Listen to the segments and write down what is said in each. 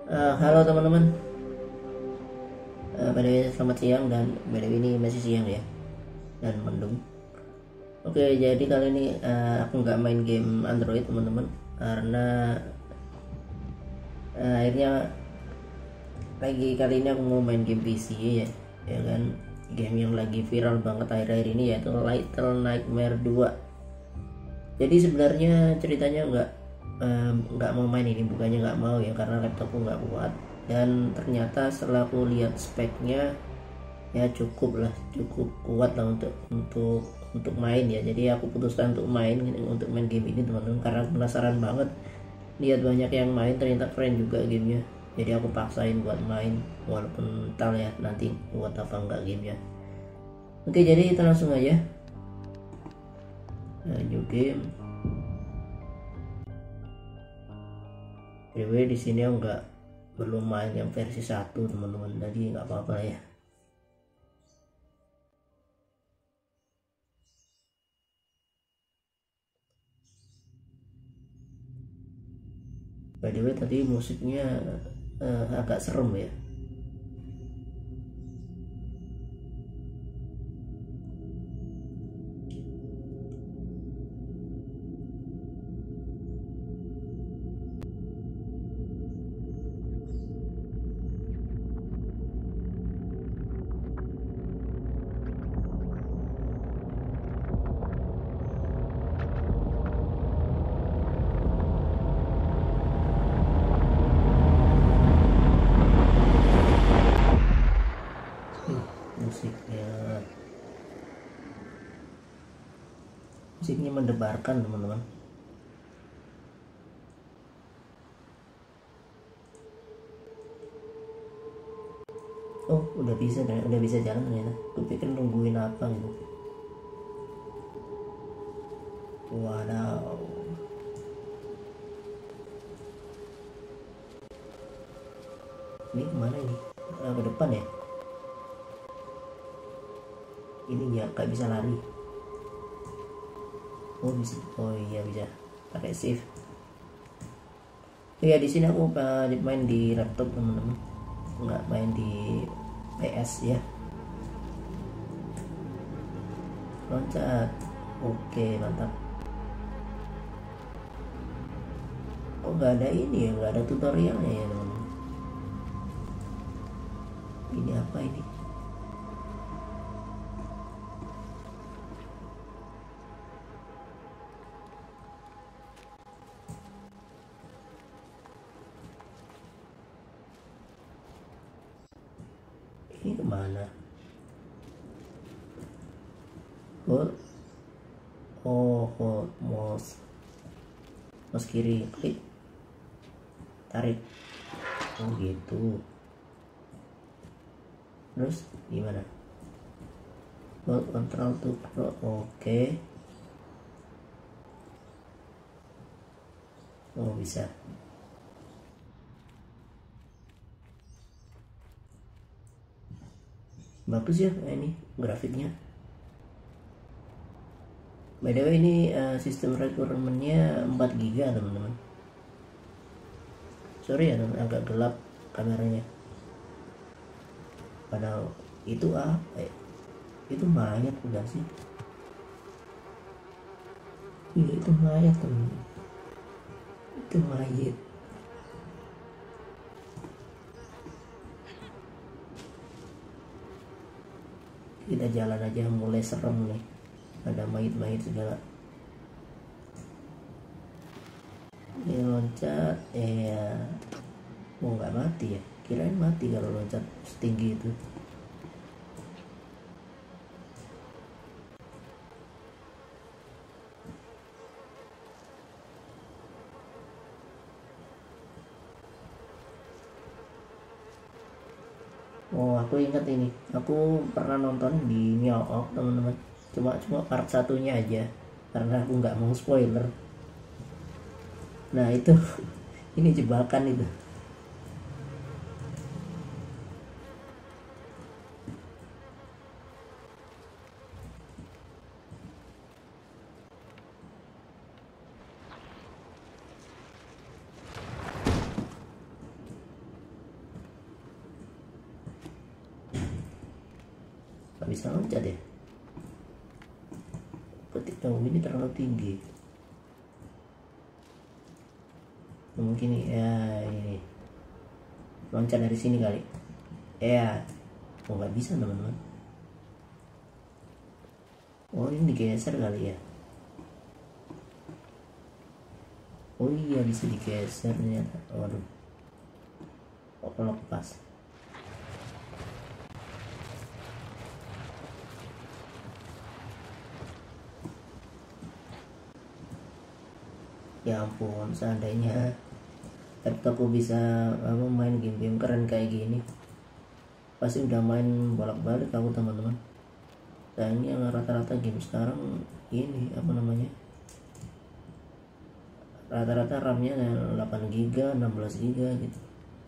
Halo teman-teman, by the way selamat siang, dan by the way ini masih siang ya, dan mendung. Oke, jadi kali ini aku nggak main game Android teman-teman, karena akhirnya kali ini aku mau main game PC ya kan, game yang lagi viral banget akhir-akhir ini yaitu Little Nightmares 2. Jadi sebenarnya ceritanya nggak mau main ini, bukannya nggak mau ya, karena laptopku nggak kuat. Dan ternyata setelah aku lihat speknya ya cukup kuat lah untuk main ya. Jadi aku putuskan untuk main game ini teman-teman, karena penasaran banget lihat banyak yang main, ternyata keren juga gamenya. Jadi aku paksain buat main, walaupun entah ya nanti kuat apa enggak gamenya. Oke, jadi kita langsung aja new game. Anyway, di sini aku belum main yang versi 1 teman-teman, jadi nggak apa-apa ya. By the way, tadi musiknya agak serem ya. Musiknya mendebarkan teman-teman. Oh, udah bisa jalan ternyata. Gue pikir nungguin apa gitu. Wadaw. Ini kemana ini? Ke depan ya? Ini ya kayak bisa lari. Oh bisa. Oh iya bisa. Pakai shift. Ya di sini aku main di laptop teman-teman, nggak main di PS ya. Loncat. Oke, mantap. Oh nggak ada ini ya, nggak ada tutorialnya ya teman-teman. Ini apa ini? Ini kemana? Hold mouse kiri, klik, tarik. Oh gitu. Terus gimana? Hold control to pro. Oke. Oh bisa. Bagus ya ini grafiknya. By the way, ini sistem requirement-nya 4 GB teman-teman. Sorry ya teman, agak gelap kameranya. Padahal itu apa ya? Itu mayat enggak sih? Iya itu mayat teman. Itu mayat. Kita jalan aja, mulai serem nih. Ada mayat segala. Ini loncat, nggak mati ya? Kirain mati kalau loncat setinggi itu. Oh, aku ingat ini. Aku pernah nonton di Nyook teman-teman. Cuma part satunya aja, karena aku nggak mau spoiler. Nah itu ini jebakan itu. bisa loncat ya. Ketika ini terlalu tinggi. Mungkin ya ini loncat dari sini kali. Ya, oh nggak bisa teman-teman. Oh ini digeser kali ya. Oh iya bisa digeser ternyata. Waduh. Oh lepas. Ya ampun, seandainya laptopku bisa main game-game keren kayak gini, pasti udah main bolak-balik aku teman-teman. Sayangnya rata-rata game sekarang ini apa namanya, rata-rata RAM-nya 8 GB 16 GB gitu.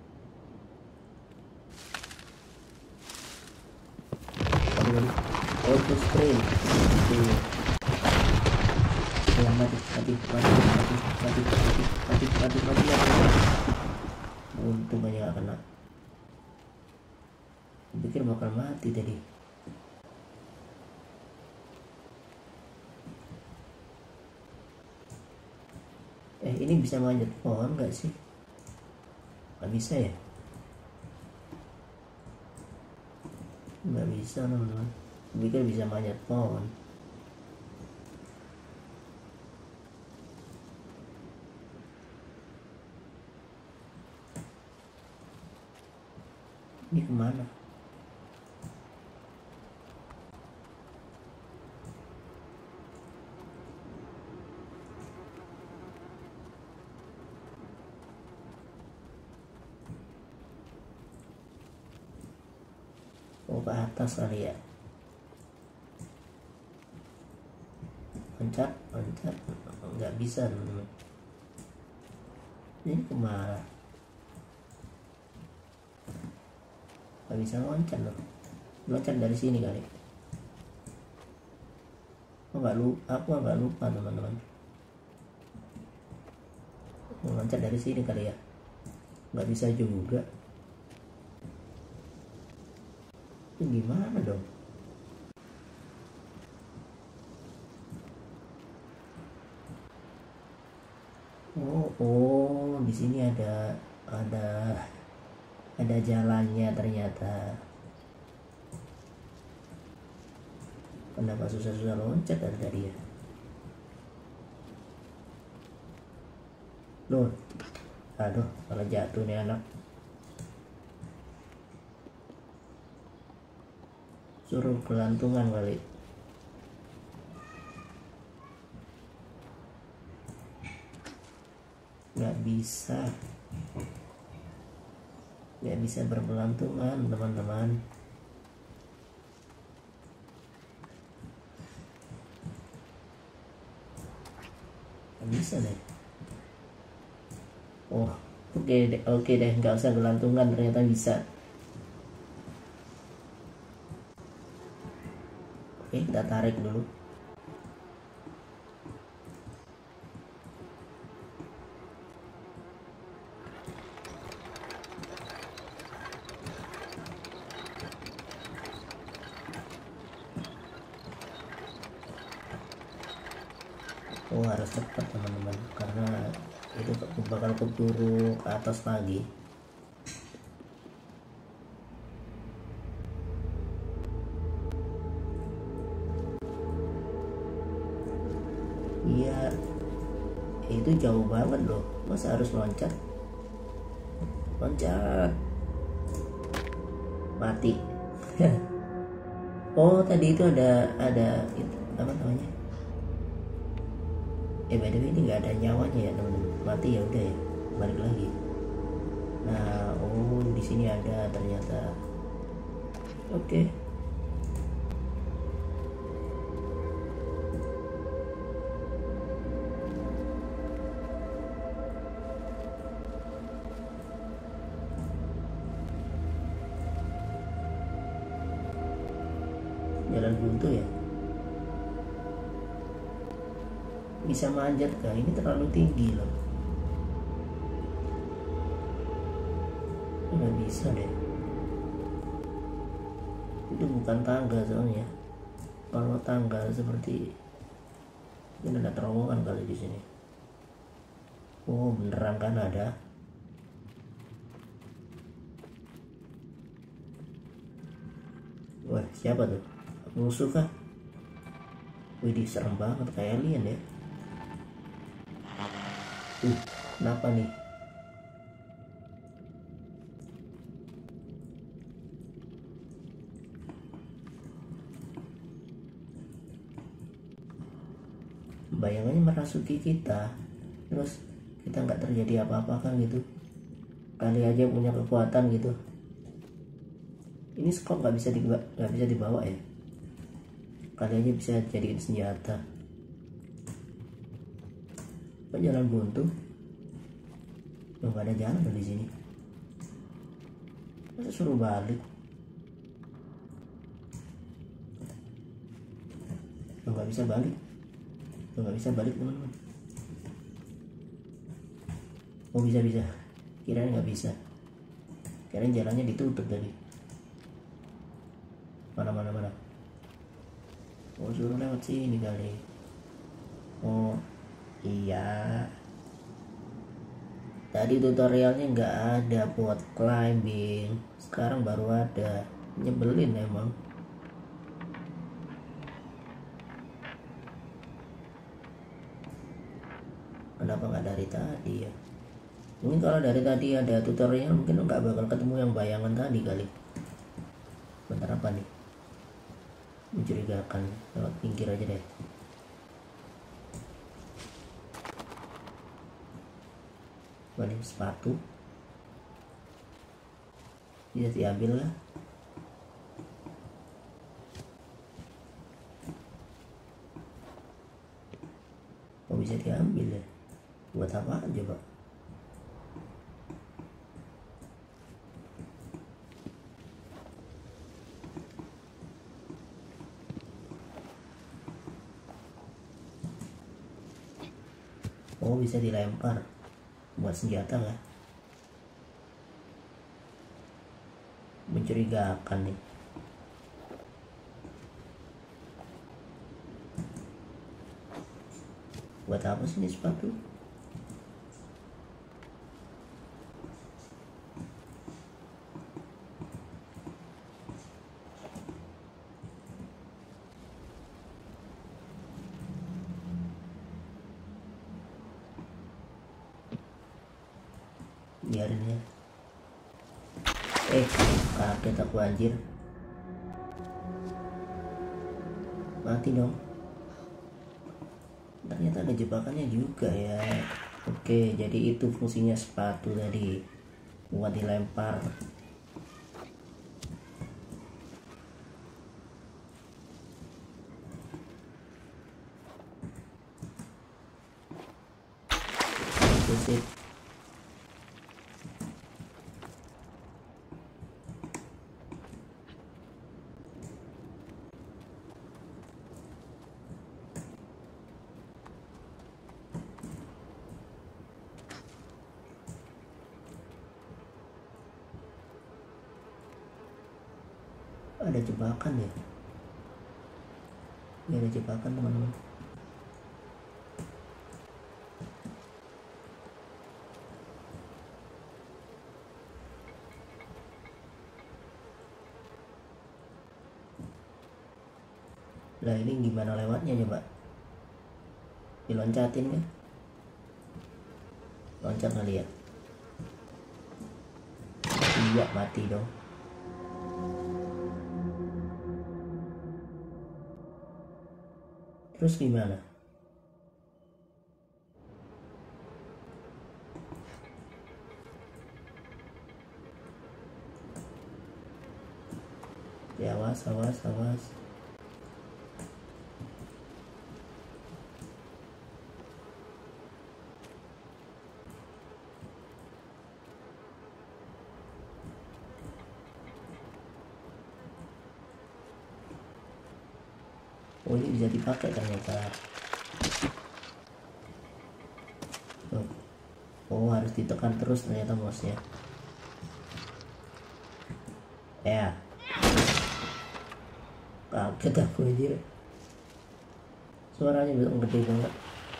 Auto screen itu ya, mati. Untung aja gak kena. Pikir bakal mati tadi. Ini bisa manjat pohon gak sih? Gak bisa ya? Gak bisa teman-teman. Pikir bisa manjat pohon. Ini kemana? Oh ke atas kali ya. Loncat nggak bisa teman-teman. Ini kemana? Nggak bisa loncat loh. Loncat dari sini kali. Aku nggak lupa teman-teman. Loncat dari sini kali ya. Nggak bisa juga. Ini gimana dong? Oh, di sini ada jalannya ternyata. Kenapa susah-susah loncat dari tadi ya? Loh, aduh, malah jatuh nih anak. Suruh kelantungan kali. Nggak bisa berpelantungan teman-teman. Nggak bisa deh. Oh oke deh, nggak usah gelantungan, ternyata bisa. Oke, kita tarik dulu. Oh harus cepat teman-teman, karena itu bakal keburu ke atas lagi. Iya, itu jauh banget loh, masa harus loncat mati. Oh tadi itu ada itu apa namanya, by the way ini nggak ada nyawanya ya teman-teman. Mati ya udah ya, balik lagi. Nah di sini ada ternyata. Oke. Jalan buntu ya, bisa manjat kah? Ini terlalu tinggi loh, nggak bisa deh. Itu bukan tangga soalnya. Kalau tangga seperti ini ada terowongan kali di sini. Oh beneran kan ada. Wah siapa tuh? Musuh kah? Widih serem banget kayak alien ya. Kenapa nih? Bayangannya merasuki kita, terus kita nggak terjadi apa-apa kan gitu. Kali aja punya kekuatan gitu. Ini skop nggak bisa dibawa ya. Kali aja bisa jadiin senjata. Kok jalan buntu? Nggak ada jalan di sini. Masa suruh balik? Nggak bisa balik. Nggak bisa balik teman-teman. Oh bisa. Kirain nggak bisa. Kirain jalannya ditutup tadi. Mana. Oh suruh lewat sini kali. Oh iya. Tadi tutorialnya nggak ada buat climbing. Sekarang baru ada. Nyebelin emang. Kenapa nggak dari tadi ya? Mungkin kalau dari tadi ada tutorial mungkin nggak bakal ketemu yang bayangan tadi kali. Bentar apa nih? Mencurigakan. Lewat pinggir aja deh. Balik sepatu. Bisa diambil lah. Oh bisa diambil ya. Buat apaan coba? Oh bisa dilempar buat senjata lah. Mencurigakan nih. Buat apa sih ini sepatu? Biarin ya. Kaget aku anjir. Mati dong. Ternyata ada jebakannya juga ya. Oke, jadi itu fungsinya sepatu tadi, buat dilempar. Sip. Ada jebakan ya? Ini ada jebakan teman-teman. Lah ini gimana lewatnya coba? Diloncatin kan? Loncat kali ya? Iya mati dong. Terus gimana? Ya awas. Oh ini bisa dipakai ternyata. Oh harus ditekan terus ternyata mouse-nya. Ya. kaget aku anjir, suaranya belum gede banget.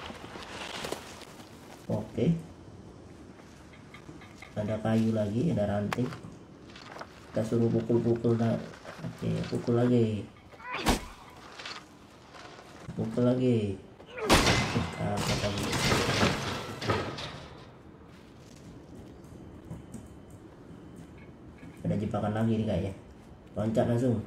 Oke, ada kayu lagi, ada ranting, kita suruh pukul-pukul. Oke, pukul lagi, pukul lagi. Ada jebakan lagi nih kayaknya, loncat langsung.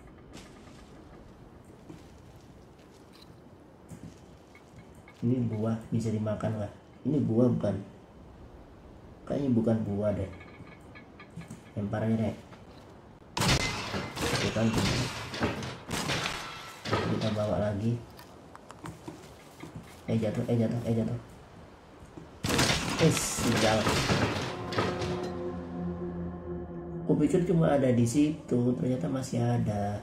Ini buah bisa dimakan nggak? Ini buah bukan? Kayaknya bukan buah deh. Lemparnya deh. Kita bawa lagi. Jatuh. Sial. Aku pikir cuma ada di situ, ternyata masih ada.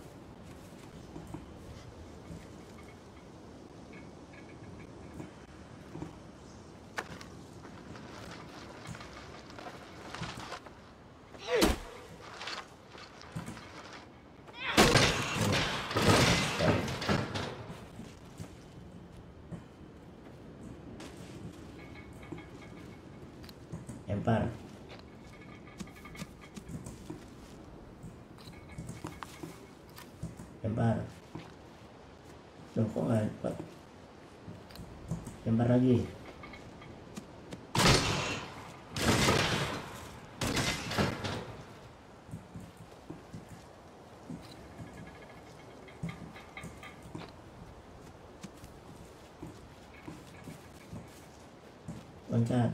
Lempar. Loh, kok nggak dapat? Lempar lagi. Loncat.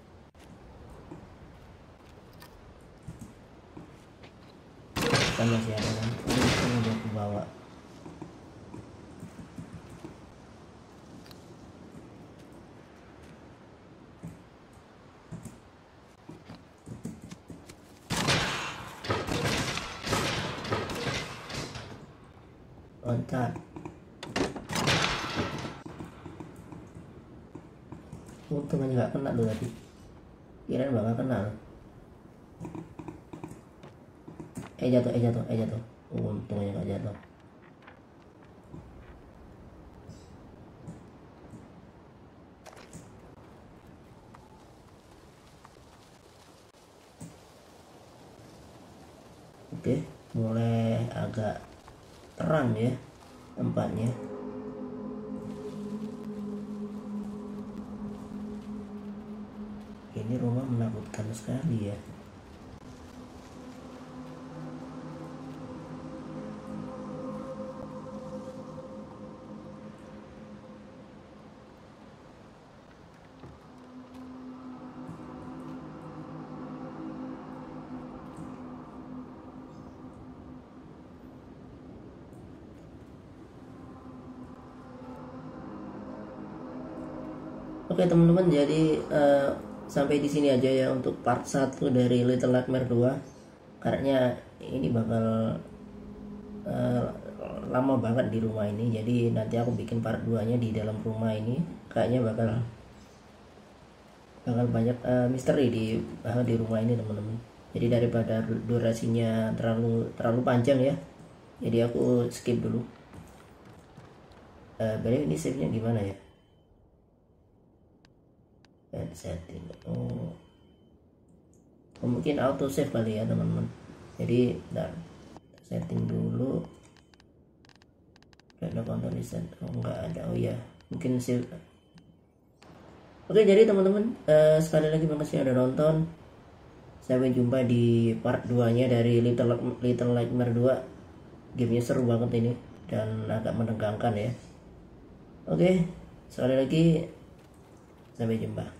Kan masih ada kan? Ini udah aku bawa. Loncat. Untung aja nggak kena loh tadi. Kirain bakal kena loh. Jatuh. Untung aja nggak jatuh. Oke, mulai agak terang ya tempatnya. Ini rumah menakutkan sekali ya. Oke teman-teman, jadi sampai di sini aja ya untuk part 1 dari Little Nightmares 2. Karena ini bakal lama banget di rumah ini, jadi nanti aku bikin part 2 nya di dalam rumah ini. Kayaknya bakal banyak misteri di rumah ini teman-teman. Jadi daripada durasinya terlalu panjang ya, jadi aku skip dulu. Berarti ini save nya gimana ya? Setting. Mungkin auto save kali ya teman-teman. Jadi bentar, setting dulu. Ada counter reset. Nggak ada. Oh ya, mungkin save. Oke, jadi teman-teman, sekali lagi makasih udah nonton. Sampai jumpa di part 2 nya dari Little Nightmares 2. Gamenya seru banget ini dan agak menegangkan ya. Oke, sekali lagi sampai jumpa.